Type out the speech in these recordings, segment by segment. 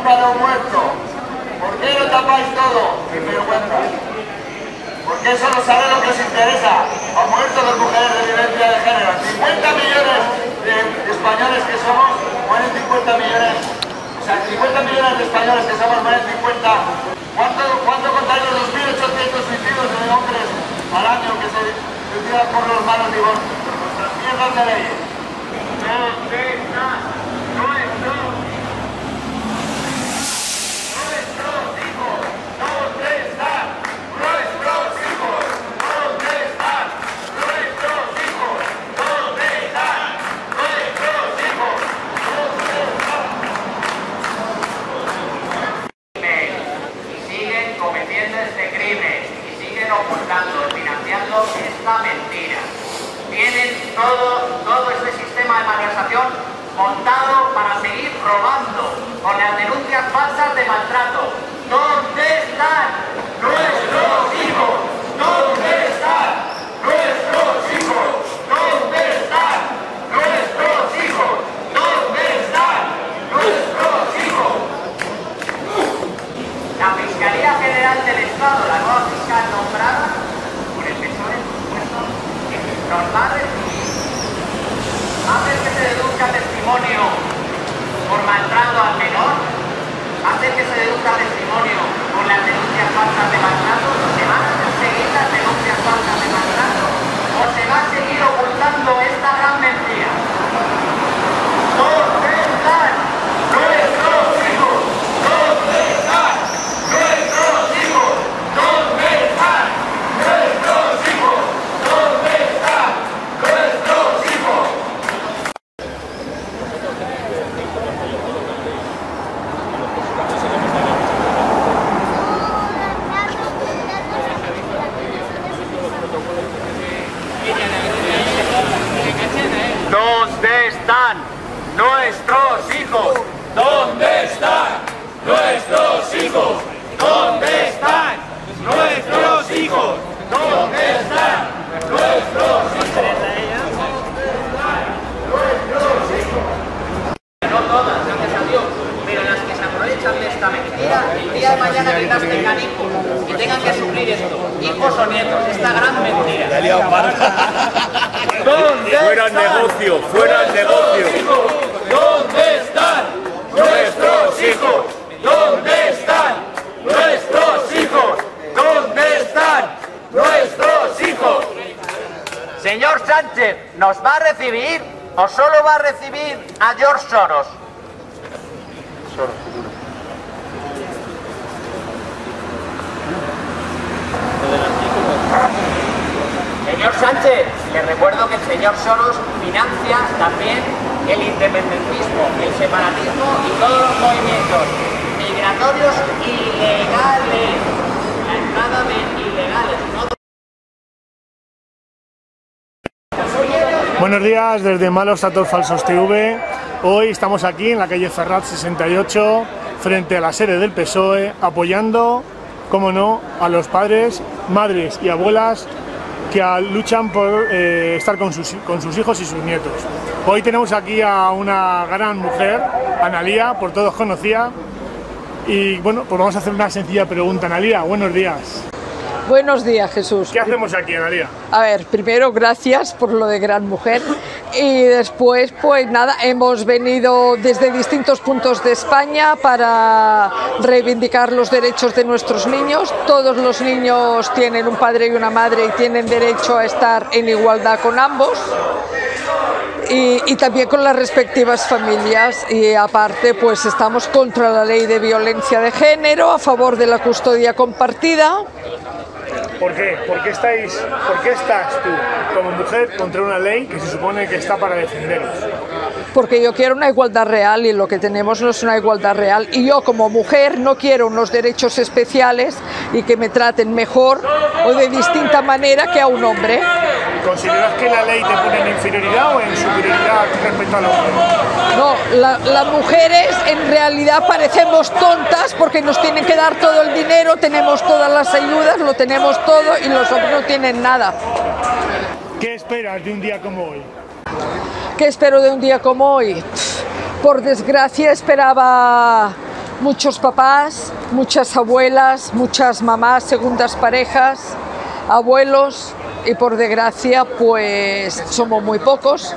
tumba de un muerto. ¿Por qué lo tapáis todo? ¡Qué vergüenza! Porque eso no sabe lo que os interesa. A muertos de mujeres de violencia de género. 50 millones de españoles que somos, mueren 50 millones. O sea, 50 millones de españoles que somos, mueren 50. ¿Cuánto contáis los 2.800 suicidios de hombres al año que se suicidan por los malos divorcios? Nuestras mierdas de leyes. ¿Dónde está nuestro? Ocultando, financiando esta mentira. Tienen todo este sistema de malversación montado para seguir robando con las denuncias falsas de maltrato. ¿Dónde están nuestros hijos? ¿Dónde están nuestros hijos? ¿Dónde están nuestros hijos? ¿Dónde están nuestros hijos? La Fiscalía General del Estado, la nueva fiscal nombrada por el PSOE, por supuesto, nos va a recibir, hace que se deduzca testimonio por maltrato al menor, hace que se deduzca testimonio por las denuncias falsas de maltrato. ¿Se van a seguir las denuncias falsas de maltrato o se va a seguir ocultando esta gran mentira? ¿Dónde están nuestros hijos? ¿Dónde están nuestros hijos? ¿Dónde están nuestros hijos? ¿Dónde están nuestros hijos? ¿Dónde están nuestros hijos? ¿Dónde están nuestros hijos? ¿Dónde están nuestros hijos? ¿Dónde están nuestros hijos? No todas, gracias a Dios, pero las que se aprovechan de esta mentira, el día de mañana quizás tengan hijos y tengan que sufrir esto, hijos o nietos, esta gran mentira. Fuera el negocio, fuera el negocio. ¿Dónde están nuestros hijos? ¿Dónde están nuestros hijos? ¿Dónde están nuestros hijos? Señor Sánchez, ¿nos va a recibir o solo va a recibir a George Soros? Señor Sánchez, le recuerdo que el señor Soros financia también el independentismo, el separatismo y todos los movimientos migratorios ilegales, la entrada de ilegales, ¿no? Buenos días desde Malos Datos Falsos TV. Hoy estamos aquí en la calle Ferrat 68, frente a la sede del PSOE, apoyando, como no, a los padres, madres y abuelas que luchan por estar con sus hijos y sus nietos. Hoy tenemos aquí a una gran mujer, Analía, por todos conocida, y bueno, pues vamos a hacer una sencilla pregunta. Analía, buenos días. Buenos días, Jesús. ¿Qué hacemos aquí, Analía? A ver, primero gracias por lo de gran mujer y después pues nada, hemos venido desde distintos puntos de España para reivindicar los derechos de nuestros niños. Todos los niños tienen un padre y una madre y tienen derecho a estar en igualdad con ambos. Y también con las respectivas familias, y aparte pues estamos contra la ley de violencia de género, a favor de la custodia compartida. ¿Por qué? ¿Por qué estás tú como mujer contra una ley que se supone que está para defenderos? Porque yo quiero una igualdad real y lo que tenemos no es una igualdad real, y yo como mujer no quiero unos derechos especiales y que me traten mejor o de distinta manera que a un hombre. ¿Consideras que la ley te pone en inferioridad o en superioridad respecto al hombre? No, las mujeres en realidad parecemos tontas porque nos tienen que dar todo el dinero, tenemos todas las ayudas, lo tenemos todo y los hombres no tienen nada. ¿Qué esperas de un día como hoy? ¿Qué espero de un día como hoy? Por desgracia esperaba muchos papás, muchas abuelas, muchas mamás, segundas parejas, abuelos y por desgracia pues somos muy pocos.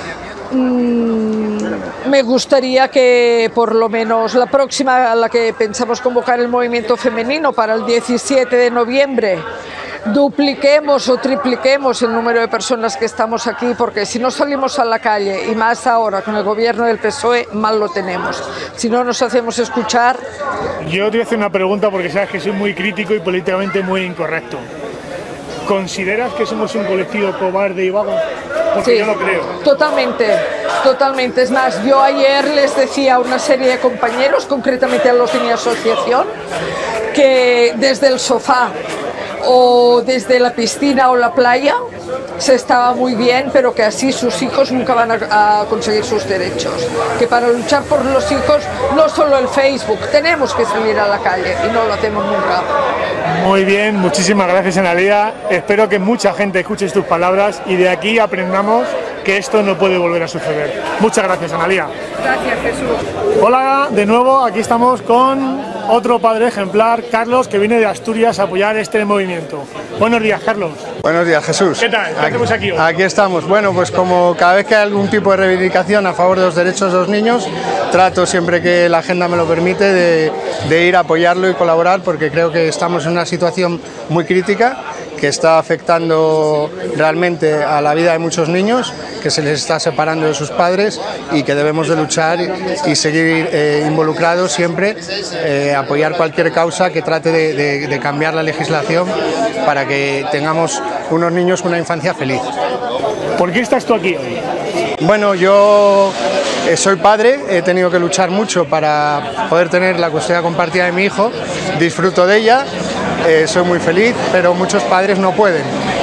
Me gustaría que por lo menos la próxima, a la que pensamos convocar el movimiento femenino para el 17 de noviembre, dupliquemos o tripliquemos el número de personas que estamos aquí, porque si no salimos a la calle, y más ahora con el gobierno del PSOE, mal lo tenemos. Si no nos hacemos escuchar... Yo te voy a hacer una pregunta porque sabes que soy muy crítico y políticamente muy incorrecto. ¿Consideras que somos un colectivo cobarde y vago? Porque Sí, yo lo creo. totalmente, totalmente. Es más, yo ayer les decía a una serie de compañeros, concretamente a los de mi asociación, que desde el sofá o desde la piscina o la playa se estaba muy bien, pero que así sus hijos nunca van a conseguir sus derechos. Que para luchar por los hijos, no solo el Facebook, tenemos que salir a la calle y no lo hacemos nunca. Muy bien, muchísimas gracias, Analía. Espero que mucha gente escuche tus palabras y de aquí aprendamos que esto no puede volver a suceder. Muchas gracias, Analía. Gracias, Jesús. Hola, de nuevo, aquí estamos con otro padre ejemplar, Carlos, que viene de Asturias a apoyar este movimiento. Buenos días, Carlos. Buenos días, Jesús. ¿Qué tal? ¿Qué hacemos aquí hoy? Aquí estamos. Bueno, pues como cada vez que hay algún tipo de reivindicación a favor de los derechos de los niños, trato siempre que la agenda me lo permite de ir a apoyarlo y colaborar, porque creo que estamos en una situación muy crítica que está afectando realmente a la vida de muchos niños, que se les está separando de sus padres y que debemos de luchar y seguir involucrados siempre, apoyar cualquier causa que trate de cambiar la legislación para que tengamos unos niños con una infancia feliz. ¿Por qué estás tú aquí hoy? Bueno, yo soy padre, he tenido que luchar mucho para poder tener la custodia compartida de mi hijo, disfruto de ella, soy muy feliz, pero muchos padres no pueden.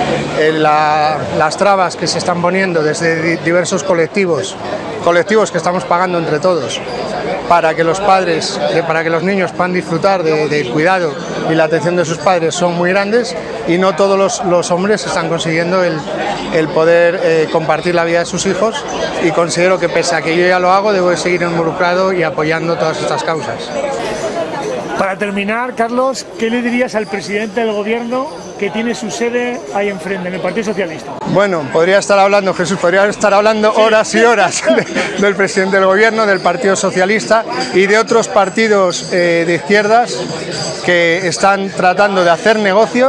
Las trabas que se están poniendo desde diversos colectivos que estamos pagando entre todos, para que los padres, para que los niños puedan disfrutar del cuidado y la atención de sus padres son muy grandes, y no todos los hombres están consiguiendo el poder compartir la vida de sus hijos, y considero que pese a que yo ya lo hago, debo de seguir involucrado y apoyando todas estas causas. Para terminar, Carlos, ¿qué le dirías al presidente del gobierno que tiene su sede ahí enfrente, en el Partido Socialista? Bueno, podría estar hablando, Jesús, podría estar hablando horas y horas del presidente del gobierno, del Partido Socialista y de otros partidos de izquierdas que están tratando de hacer negocio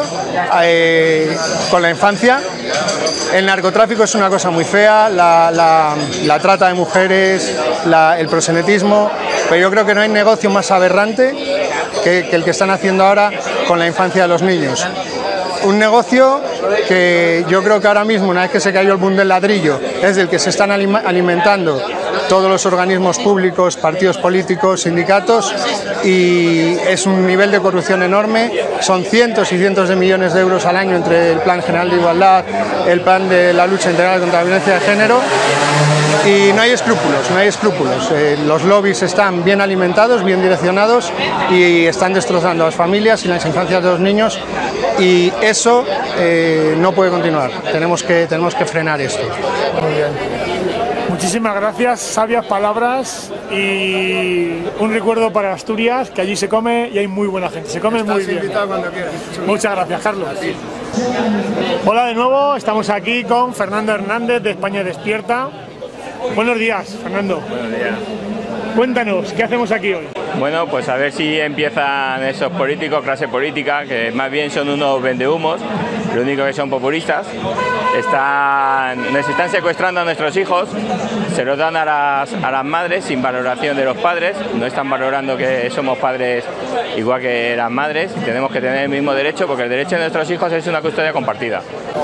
con la infancia. El narcotráfico es una cosa muy fea, la trata de mujeres, el proxenetismo, pero yo creo que no hay negocio más aberrante que el que están haciendo ahora con la infancia de los niños. Un negocio que yo creo que ahora mismo, una vez que se cayó el boom del ladrillo, es del que se están alimentando todos los organismos públicos, partidos políticos, sindicatos, y es un nivel de corrupción enorme. Son cientos y cientos de millones de euros al año entre el Plan General de Igualdad, el Plan de la Lucha Integral contra la Violencia de Género, y no hay escrúpulos, no hay escrúpulos. Los lobbies están bien alimentados, bien direccionados, y están destrozando a las familias y las infancias de los niños, y eso no puede continuar. Tenemos que frenar esto. Muy bien. Muchísimas gracias, sabias palabras y un recuerdo para Asturias, que allí se come y hay muy buena gente, se come muy bien. Muchas gracias, Carlos. Hola de nuevo, estamos aquí con Fernando Hernández de España Despierta. Buenos días, Fernando. Buenos días. Cuéntanos, ¿qué hacemos aquí hoy? Bueno, pues a ver si empiezan esos políticos, clase política, que más bien son unos vendehumos, lo único que son populistas. Nos están secuestrando a nuestros hijos, se los dan a las madres sin valoración de los padres, no están valorando que somos padres igual que las madres, tenemos que tener el mismo derecho, porque el derecho de nuestros hijos es una custodia compartida.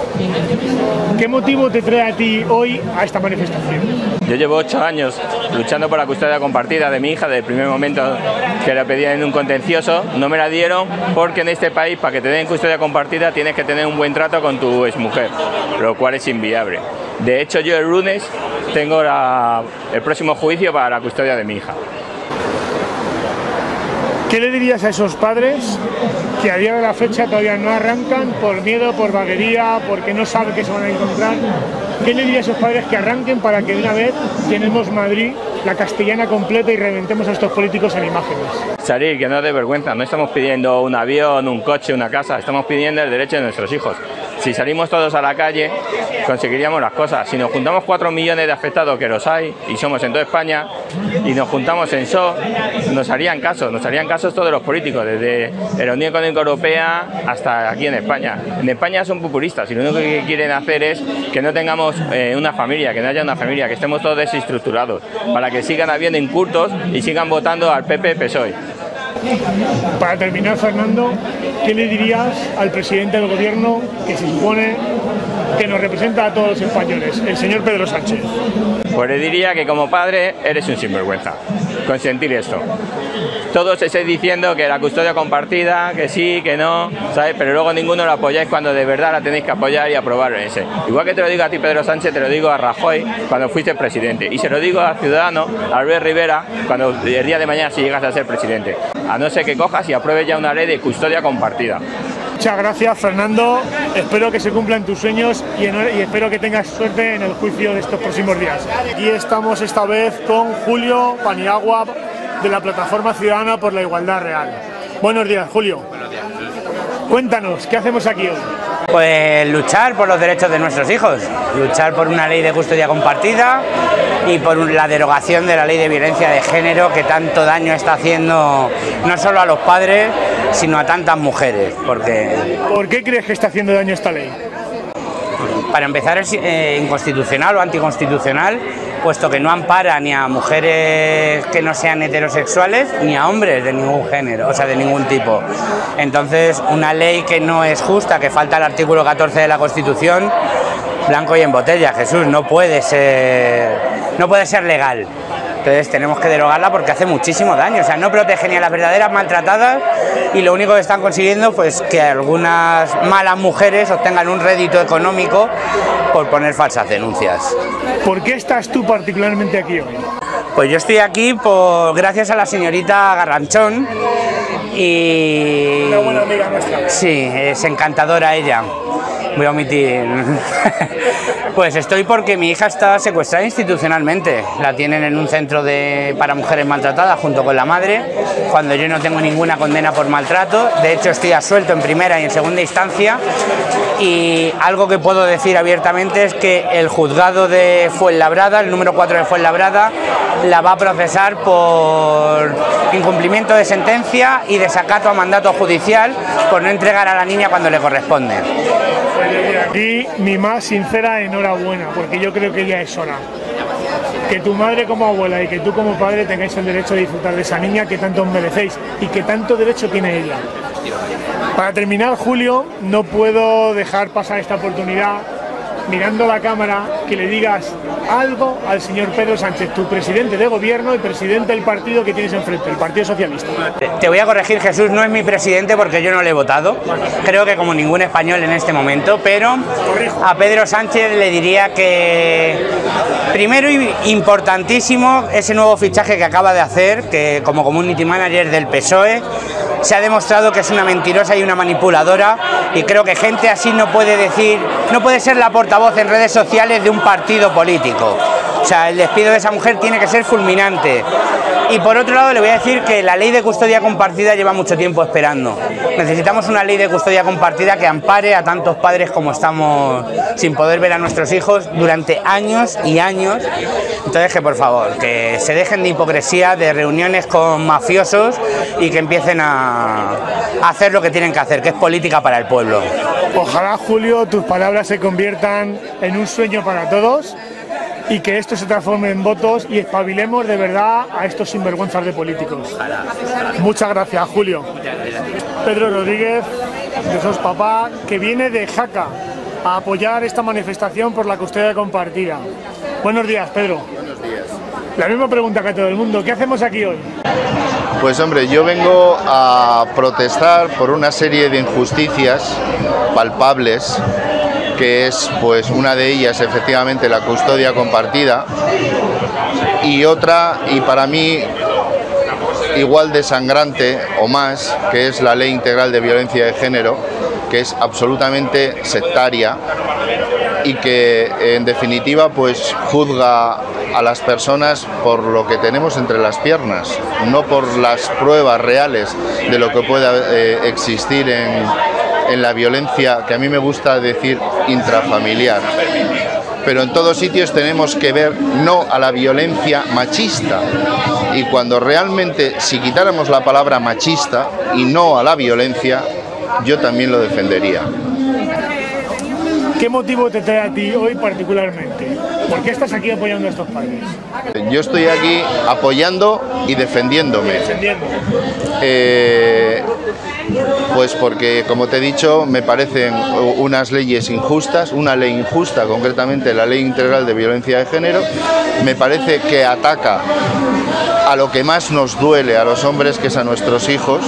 ¿Qué motivo te trae a ti hoy a esta manifestación? Yo llevo 8 años luchando por la custodia compartida de mi hija, desde el primer momento que la pedían en un contencioso. No me la dieron porque en este país, para que te den custodia compartida, tienes que tener un buen trato con tu exmujer, lo cual es inviable. De hecho, yo el lunes tengo el próximo juicio para la custodia de mi hija. ¿Qué le dirías a esos padres que a día de la fecha todavía no arrancan por miedo, por vaguería, porque no saben qué se van a encontrar? ¿Qué le dirías a esos padres que arranquen para que de una vez llenemos Madrid la castellana completa y reventemos a estos políticos en imágenes. Salir, que no dé vergüenza, no estamos pidiendo un avión, un coche, una casa, estamos pidiendo el derecho de nuestros hijos. Si salimos todos a la calle, conseguiríamos las cosas. Si nos juntamos 4 millones de afectados, que los hay, y somos en toda España, y nos juntamos en SO, nos harían caso todos los políticos, desde la Unión Económica Europea hasta aquí en España. En España son populistas y lo único que quieren hacer es que no tengamos una familia, que no haya una familia, que estemos todos desestructurados, para que sigan habiendo incultos y sigan votando al PP-PSOE. Para terminar, Fernando, ¿qué le dirías al presidente del gobierno que se supone que nos representa a todos los españoles, el señor Pedro Sánchez? Pues le diría que como padre eres un sinvergüenza, consentir esto. Todos estáis diciendo que la custodia compartida, que sí, que no, ¿sabes? Pero luego ninguno lo apoyáis cuando de verdad la tenéis que apoyar y aprobar ese. Igual que te lo digo a ti, Pedro Sánchez, te lo digo a Rajoy cuando fuiste presidente. Y se lo digo a Ciudadanos, a Albert Rivera, cuando el día de mañana si llegas a ser presidente. A no ser que cojas y apruebes ya una ley de custodia compartida. Muchas gracias, Fernando. Espero que se cumplan tus sueños y espero que tengas suerte en el juicio de estos próximos días. Aquí estamos esta vez con Julio Paniagua, de la Plataforma Ciudadana por la Igualdad Real. Buenos días, Julio. Buenos días. Cuéntanos, ¿qué hacemos aquí hoy? Pues luchar por los derechos de nuestros hijos, luchar por una ley de custodia compartida y por la derogación de la ley de violencia de género que tanto daño está haciendo no solo a los padres, sino a tantas mujeres. ¿Por qué crees que está haciendo daño esta ley? Para empezar, es inconstitucional o anticonstitucional, puesto que no ampara ni a mujeres que no sean heterosexuales ni a hombres de ningún género, o sea, de ningún tipo. Entonces, una ley que no es justa, que falta el artículo 14 de la Constitución, blanco y en botella, Jesús, no puede ser legal. Entonces tenemos que derogarla porque hace muchísimo daño, o sea, no protege ni a las verdaderas maltratadas y lo único que están consiguiendo pues que algunas malas mujeres obtengan un rédito económico por poner falsas denuncias. ¿Por qué estás tú particularmente aquí hoy? Pues yo estoy aquí gracias a la señorita Garranchón y... Una buena amiga nuestra. Sí, es encantadora ella. Voy a omitir. Pues estoy porque mi hija está secuestrada institucionalmente. La tienen en un centro para mujeres maltratadas junto con la madre, cuando yo no tengo ninguna condena por maltrato. De hecho, estoy absuelto en primera y en segunda instancia. Y algo que puedo decir abiertamente es que el juzgado de Fuenlabrada, el número 4 de Fuenlabrada, la va a procesar por incumplimiento de sentencia y desacato a mandato judicial por no entregar a la niña cuando le corresponde. Aquí mi más sincera enhorabuena, porque yo creo que ya es hora. Que tu madre como abuela y que tú como padre tengáis el derecho de disfrutar de esa niña que tanto os merecéis y que tanto derecho tiene ella. Para terminar, Julio, no puedo dejar pasar esta oportunidad, mirando la cámara, que le digas algo al señor Pedro Sánchez, tu presidente de gobierno y presidente del partido que tienes enfrente, el Partido Socialista. Te voy a corregir, Jesús, no es mi presidente porque yo no le he votado, creo que como ningún español en este momento, pero a Pedro Sánchez le diría que primero y importantísimo ese nuevo fichaje que acaba de hacer, que como community manager del PSOE, se ha demostrado que es una mentirosa y una manipuladora y creo que gente así no puede ser la portavoz en redes sociales de un partido político. O sea, el despido de esa mujer tiene que ser fulminante. Y por otro lado le voy a decir que la ley de custodia compartida lleva mucho tiempo esperando. Necesitamos una ley de custodia compartida que ampare a tantos padres como estamos sin poder ver a nuestros hijos durante años y años. Entonces que por favor, que se dejen de hipocresía, de reuniones con mafiosos y que empiecen a hacer lo que tienen que hacer, que es política para el pueblo. Ojalá, Julio, tus palabras se conviertan en un sueño para todos y que esto se transforme en votos y espabilemos de verdad a estos sinvergüenzas de políticos. Muchas gracias, Julio. Pedro Rodríguez, de Sos Papá, que viene de Jaca a apoyar esta manifestación por la custodia compartida. Buenos días, Pedro. Buenos días. La misma pregunta que a todo el mundo, ¿qué hacemos aquí hoy? Pues hombre, yo vengo a protestar por una serie de injusticias palpables, que es pues una de ellas efectivamente la custodia compartida y otra, y para mí igual de sangrante o más, que es la Ley Integral de Violencia de Género, que es absolutamente sectaria y que en definitiva pues juzga a las personas por lo que tenemos entre las piernas, no por las pruebas reales de lo que pueda existir en la violencia, que a mí me gusta decir intrafamiliar. Pero en todos sitios tenemos que ver no a la violencia machista, y cuando realmente, si quitáramos la palabra machista y no a la violencia, yo también lo defendería. ¿Qué motivo te trae a ti hoy particularmente? ¿Por qué estás aquí apoyando a estos padres? Yo estoy aquí apoyando y defendiéndome. Pues porque, como te he dicho, me parecen unas leyes injustas, una ley injusta, concretamente la Ley Integral de Violencia de Género. Me parece que ataca a lo que más nos duele a los hombres, que es a nuestros hijos,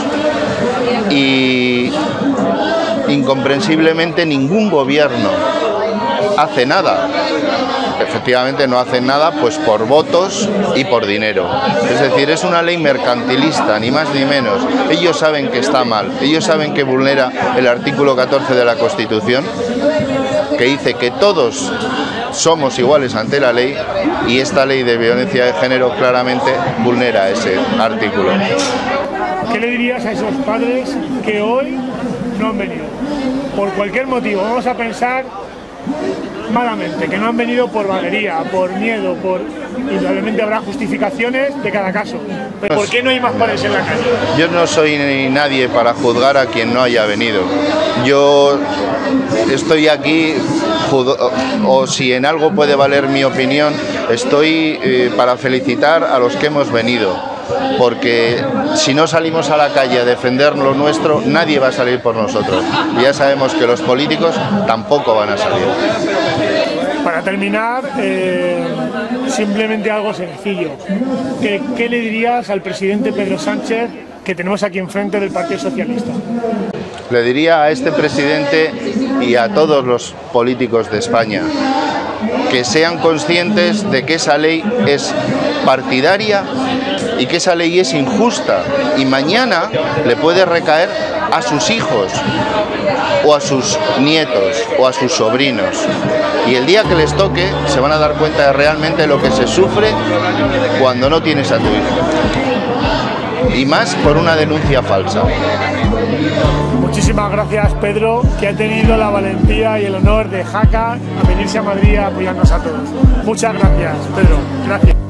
y incomprensiblemente ningún gobierno hace nada. Efectivamente no hacen nada pues por votos y por dinero. Es decir, es una ley mercantilista, ni más ni menos. Ellos saben que está mal, ellos saben que vulnera el artículo 14 de la Constitución, que dice que todos somos iguales ante la ley, y esta ley de violencia de género claramente vulnera ese artículo. ¿Qué le dirías a esos padres que hoy no han venido? Por cualquier motivo, vamos a pensar malamente, que no han venido por vaguería, por miedo, indudablemente habrá justificaciones de cada caso. Pero ¿por qué no hay más padres en la calle? Yo no soy ni nadie para juzgar a quien no haya venido. Yo estoy aquí, o si en algo puede valer mi opinión, estoy para felicitar a los que hemos venido. Porque si no salimos a la calle a defender lo nuestro, nadie va a salir por nosotros. Y ya sabemos que los políticos tampoco van a salir. Para terminar, simplemente algo sencillo. ¿Qué le dirías al presidente Pedro Sánchez, que tenemos aquí enfrente, del Partido Socialista? Le diría a este presidente y a todos los políticos de España que sean conscientes de que esa ley es partidaria y que esa ley es injusta, y mañana le puede recaer a sus hijos o a sus nietos o a sus sobrinos, y el día que les toque se van a dar cuenta de realmente lo que se sufre cuando no tienes a tu hijo, y más por una denuncia falsa. Muchísimas gracias, Pedro, que ha tenido la valentía y el honor de Jaca a venirse a Madrid a apoyarnos a todos. Muchas gracias, Pedro. Gracias.